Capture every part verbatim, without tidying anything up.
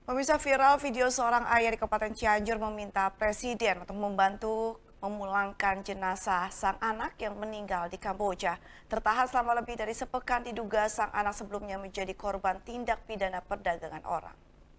Pemirsa, viral video seorang ayah di Kabupaten Cianjur meminta Presiden untuk membantu memulangkan jenazah sang anak yang meninggal di Kamboja. Tertahan selama lebih dari sepekan diduga sang anak sebelumnya menjadi korban tindak pidana perdagangan orang.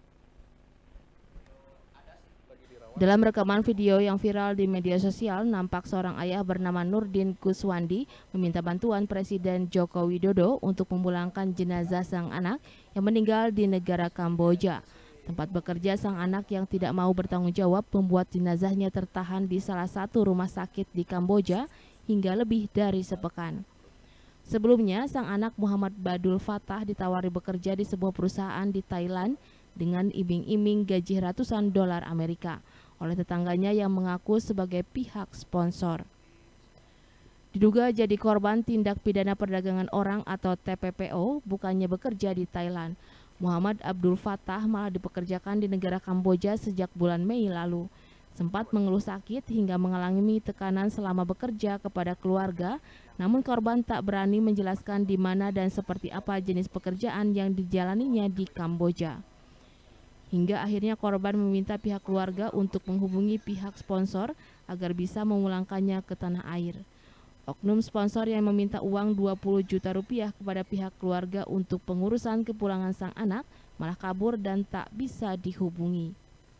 Dalam rekaman video yang viral di media sosial, nampak seorang ayah bernama Nurdin Kuswandi meminta bantuan Presiden Joko Widodo untuk memulangkan jenazah sang anak yang meninggal di negara Kamboja. Tempat bekerja sang anak yang tidak mau bertanggung jawab membuat jenazahnya tertahan di salah satu rumah sakit di Kamboja hingga lebih dari sepekan. Sebelumnya, sang anak Muhammad Badul Fatah ditawari bekerja di sebuah perusahaan di Thailand dengan iming-iming gaji ratusan dolar Amerika oleh tetangganya yang mengaku sebagai pihak sponsor. Diduga jadi korban tindak pidana perdagangan orang atau T P P O, bukannya bekerja di Thailand. Muhammad Abdul Fatah malah dipekerjakan di negara Kamboja sejak bulan Mei lalu. Sempat mengeluh sakit hingga mengalami tekanan selama bekerja kepada keluarga, namun korban tak berani menjelaskan di mana dan seperti apa jenis pekerjaan yang dijalaninya di Kamboja. Hingga akhirnya korban meminta pihak keluarga untuk menghubungi pihak sponsor agar bisa memulangkannya ke tanah air. Oknum sponsor yang meminta uang dua puluh juta rupiah kepada pihak keluarga untuk pengurusan kepulangan sang anak malah kabur dan tak bisa dihubungi.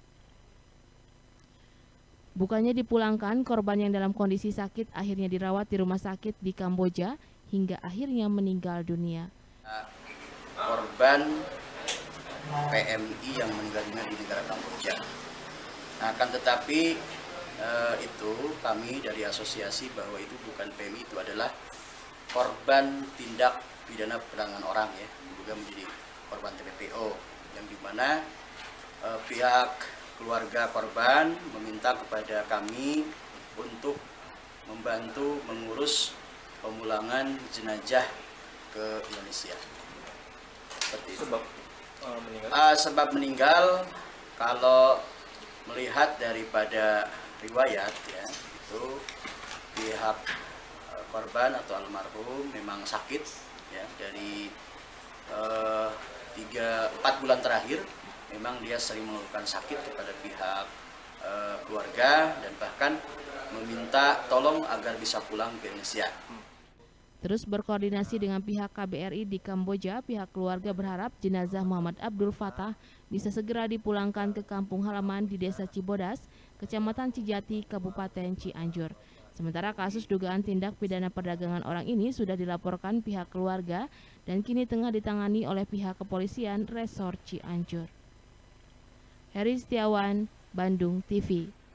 Bukannya dipulangkan, korban yang dalam kondisi sakit akhirnya dirawat di rumah sakit di Kamboja hingga akhirnya meninggal dunia. Korban P M I yang meninggal dunia di negara Kamboja. Nah, akan tetapi eh, itu kami dari asosiasi bahwa itu bukan P M I, itu adalah korban tindak pidana perdagangan orang, ya, juga menjadi korban T P P O, yang dimana eh, pihak keluarga korban meminta kepada kami untuk membantu mengurus pemulangan jenazah ke Indonesia. Seperti itu. Sebab uh, meninggal? Uh, sebab meninggal, kalau melihat daripada riwayat, ya, itu pihak uh, korban atau almarhum memang sakit, ya, dari uh, tiga empat bulan terakhir. Memang dia sering mengeluhkan sakit kepada pihak e, keluarga dan bahkan meminta tolong agar bisa pulang ke Indonesia. Terus berkoordinasi dengan pihak K B R I di Kamboja, pihak keluarga berharap jenazah Muhammad Abdul Fatah bisa segera dipulangkan ke kampung halaman di Desa Cibodas, Kecamatan Cijati, Kabupaten Cianjur. Sementara kasus dugaan tindak pidana perdagangan orang ini sudah dilaporkan pihak keluarga dan kini tengah ditangani oleh pihak kepolisian Resort Cianjur. Heri Setiawan, Bandung T V.